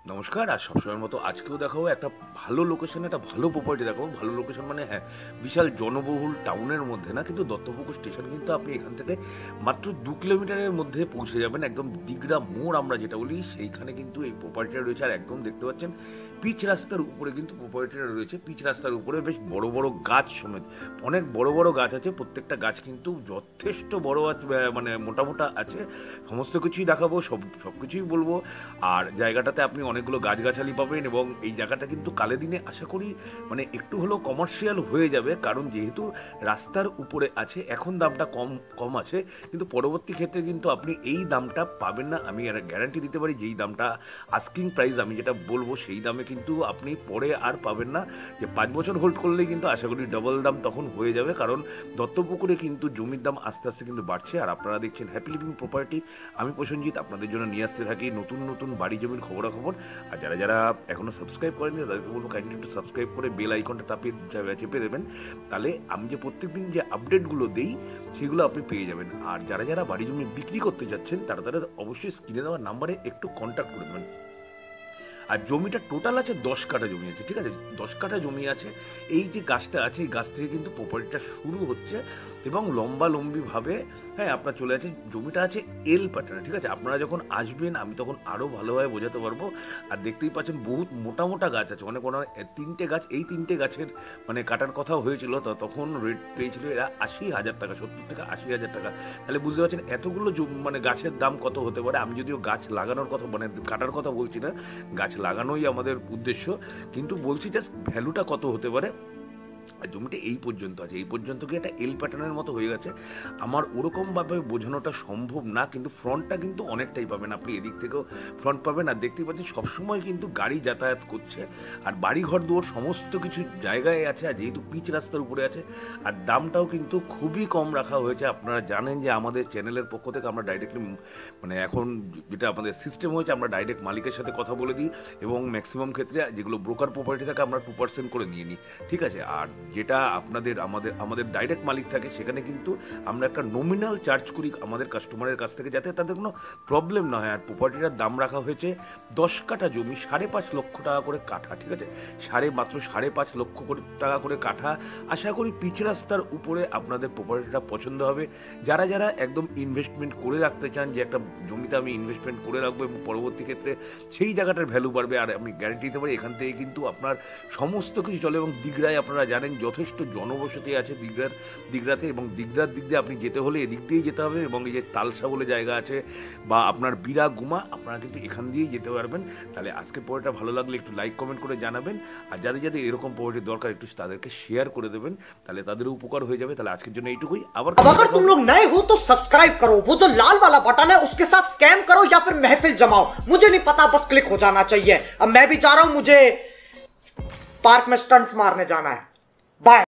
নমস্কার। আর সবসময়ের মতো আজকেও দেখাবো একটা ভালো লোকেশন, একটা ভালো প্রপার্টি দেখাবো। ভালো লোকেশন মানে হ্যাঁ, বিশাল জনবহুল টাউনের মধ্যে না, কিন্তু দত্তপুকুর স্টেশন কিন্তু আপনি এখান থেকে মাত্র 2 কিলোমিটারের মধ্যে পৌঁছে যাবেন। একদম দিগড়া মোড় আমরা যেটা বলি, সেইখানে কিন্তু এই প্রপার্টিটা রয়েছে। আর একদম দেখতে পাচ্ছেন পিচ রাস্তার উপরে কিন্তু প্রপার্টিটা রয়েছে। পিচ রাস্তার উপরে বেশ বড় বড় গাছ সমেত অনেক বড় বড় গাছ আছে। প্রত্যেকটা গাছ কিন্তু যথেষ্ট বড় আছে, মানে মোটা মোটা আছে। সমস্ত কিছুই দেখাবো, সব কিছুই বলবো। আর জায়গাটাতে আপনি অনেকগুলো গাছগাছালি পাবেন, এবং এই জায়গাটা কিন্তু কালে দিনে আশা করি মানে একটু হলেও কমার্শিয়াল হয়ে যাবে, কারণ যেহেতু রাস্তার উপরে আছে এখন দামটা কম কম আছে, কিন্তু পরবর্তী ক্ষেত্রে কিন্তু আপনি এই দামটা পাবেন না। আমি গ্যারান্টি দিতে পারি, যেই দামটা আস্কিং প্রাইস আমি যেটা বলবো সেই দামে কিন্তু আপনি পরে আর পাবেন না। যে 5 বছর হোল্ড করলেই কিন্তু আশা করি ডবল দাম তখন হয়ে যাবে, কারণ দত্তপুকুরে কিন্তু জমির দাম আস্তে আস্তে কিন্তু বাড়ছে। আর আপনারা দেখছেন হ্যাপি লিভিং প্রপার্টি। আমি প্রসেনজিৎ আপনাদের জন্য নিয়ে আসতে থাকি নতুন নতুন বাড়ি জমির খবরাখবর। আর যারা যারা এখনও সাবস্ক্রাইব করেনি তাদেরকে বলবো কাইন্ডলি একটু সাবস্ক্রাইব করে বেল আইকনটা চেপে দেবেন, তাহলে আমি যে প্রত্যেকদিন যে আপডেটগুলো দেই সেগুলো আপনি পেয়ে যাবেন। আর যারা যারা বাড়ি জমি বিক্রি করতে যাচ্ছেন তারা তারা অবশ্যই স্ক্রিনে দেওয়া নাম্বারে একটু কন্ট্যাক্ট করে দেবেন। আর জমিটা টোটাল আছে 10 কাঠা জমি আছে, ঠিক আছে? 10 কাঠা জমি আছে। এই যে গাছটা আছে, এই গাছ থেকে কিন্তু প্রপার্টিটা শুরু হচ্ছে, এবং লম্বালম্বিভাবে হ্যাঁ আপনার চলে আছে। জমিটা আছে এল প্যাটার্নে, ঠিক আছে? আপনারা যখন আসবেন আমি তখন আরও ভালোভাবে বোঝাতে পারবো। আর দেখতেই পাচ্ছেন বহুত মোটা মোটা গাছ আছে, অনেক অনেক 3টে গাছ। এই 3টে গাছের মানে কাটার কথা হয়েছিল, তো তখন রেট পেয়েছিল এরা 80,000 টাকা, 70 থেকে 80,000 টাকা। তাহলে বুঝতে পারছেন এতগুলো মানে গাছের দাম কত হতে পারে। আমি যদিও গাছ লাগানোর কথা মানে কাটার কথা বলছি না, গাছ লাগানোই আমাদের উদ্দেশ্য, কিন্তু বলছি জাস্ট ভ্যালুটা কত হতে পারে। আর জমিটা এই পর্যন্ত আছে, এই পর্যন্ত কি একটা এল প্যাটার্নের মতো হয়ে গেছে। আমার ওরকমভাবে বোঝানোটা সম্ভব না, কিন্তু ফ্রন্টটা কিন্তু অনেকটাই পাবেন আপনি, এদিক থেকেও ফ্রন্ট পাবেন। আর দেখতেই পাচ্ছেন সবসময় কিন্তু গাড়ি যাতায়াত করছে, আর বাড়িঘর দুয়ার সমস্ত কিছু জায়গায় আছে। আর যেহেতু পিচ রাস্তার উপরে আছে, আর দামটাও কিন্তু খুবই কম রাখা হয়েছে। আপনারা জানেন যে আমাদের চ্যানেলের পক্ষ থেকে আমরা ডাইরেক্টলি মানে এখন যেটা আমাদের সিস্টেম হয়েছে, আমরা ডাইরেক্ট মালিকের সাথে কথা বলে দিই, এবং ম্যাক্সিমাম ক্ষেত্রে যেগুলো ব্রোকার প্রপার্টি থাকে আমরা 2% করে নিয়ে নিই, ঠিক আছে? আর যেটা আপনাদের আমাদের ডাইরেক্ট মালিক থাকে সেখানে কিন্তু আমরা একটা নমিনাল চার্জ করি আমাদের কাস্টমারের কাছ থেকে, যাতে তাদের কোনো প্রবলেম না হয়। আর প্রপার্টিটার দাম রাখা হয়েছে 10 কাঠা জমি 5.5 লক্ষ টাকা করে কাঠা, ঠিক আছে? মাত্র 5.5 লক্ষ টাকা করে কাঠা। আশা করি পিচ রাস্তার উপরে আপনাদের প্রপার্টিটা পছন্দ হবে। যারা যারা একদম ইনভেস্টমেন্ট করে রাখতে চান, যে একটা জমিতে আমি ইনভেস্টমেন্ট করে রাখবো এবং পরবর্তী ক্ষেত্রে সেই জায়গাটার ভ্যালু বাড়বে, আর আমি গ্যারান্টি দিতে পারি এখান থেকে কিন্তু আপনার সমস্ত কিছু চলে। এবং দিগড়ায় আপনারা জানেন যথেষ্ট জনবসতি আছে দিগড়াতে, এবং দিগড়ার দিক দিয়ে আপনি যেতে হলে এদিক দিয়েই যেতে হবে। এবং এই যে তালসা বলে জায়গা আছে, বা আপনার বিরাগুমা, আপনারা কিন্তু এখান দিয়েই যেতে পারবেন। তাহলে আজকে পড়াটা ভালো লাগলে একটু লাইক কমেন্ট করে জানাবেন, আর যাদের যাদের এরকম পড়াটির দরকার একটু তাদেরকে শেয়ার করে দেবেন, তাহলে তাদেরও উপকার হয়ে যাবে। তাহলে আজকের জন্য এইটুকুই। अब अगर तुम लोग नए हो तो सब्सक्राइब करो, वो जो लाल वाला बटन है उसके साथ स्कैम करो या फिर महफिल जमाओ, मुझे नहीं पता, बस क्लिक हो जाना चाहिए। अब मैं भी जा रहा हूं, मुझे पार्क में स्टंट्स मारने जाना है। बाय।